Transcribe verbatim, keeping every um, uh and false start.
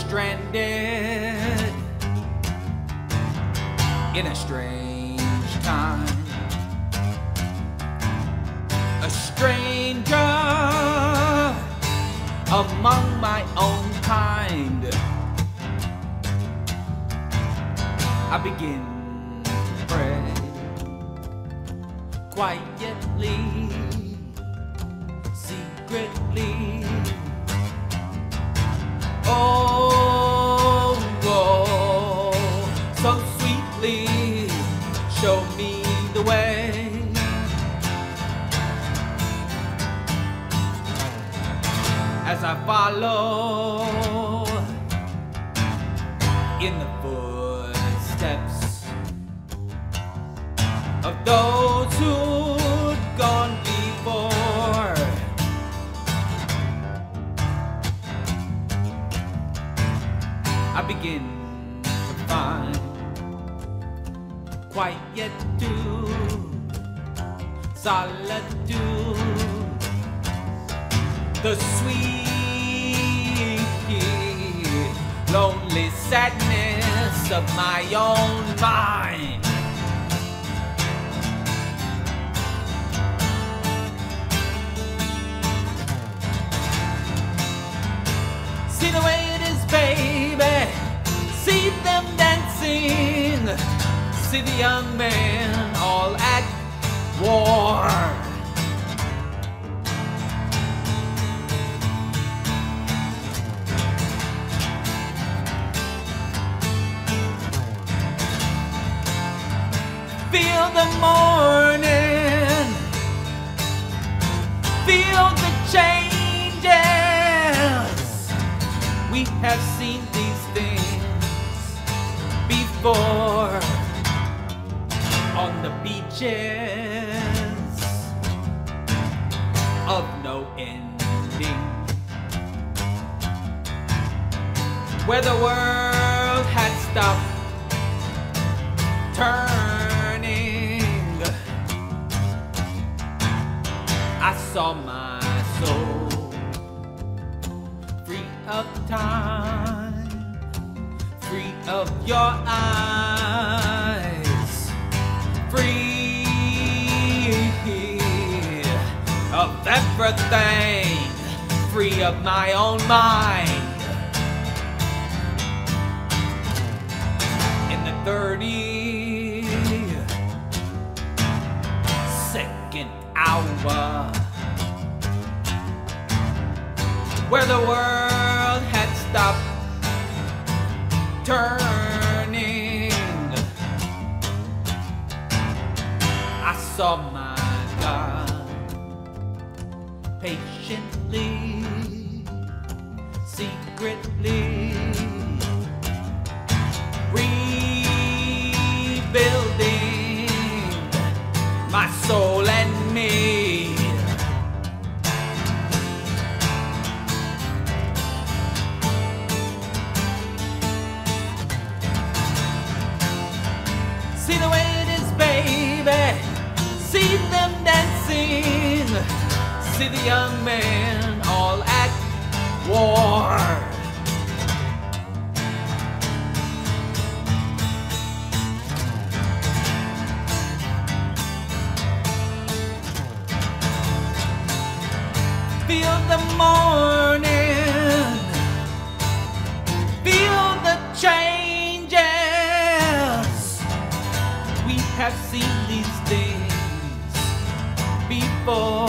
stranded in a strange time, a stranger among my own kind. I begin to pray quietly, secretly. Oh, oh, so sweetly, show me the way. As I follow in the footsteps of those who'd gone before, I begin to find quietude, solitude, the sweet, lonely sadness of my own mind. See the way it is, baby. See them dancing. See the young men all at war. Feel the morning, feel the changes. We have seen these things before on the beaches of no ending, where the world had stopped turning. I saw my soul free of time, free of your eyes, free of everything, free of my own mind. In the thirty-second hour, where the world had stopped turning, I saw my God patiently, secretly rebuilding my soul and me. See the way it is, baby. See them dancing. See the young men all at war. Feel the morning, feel the changes. We have seen these things before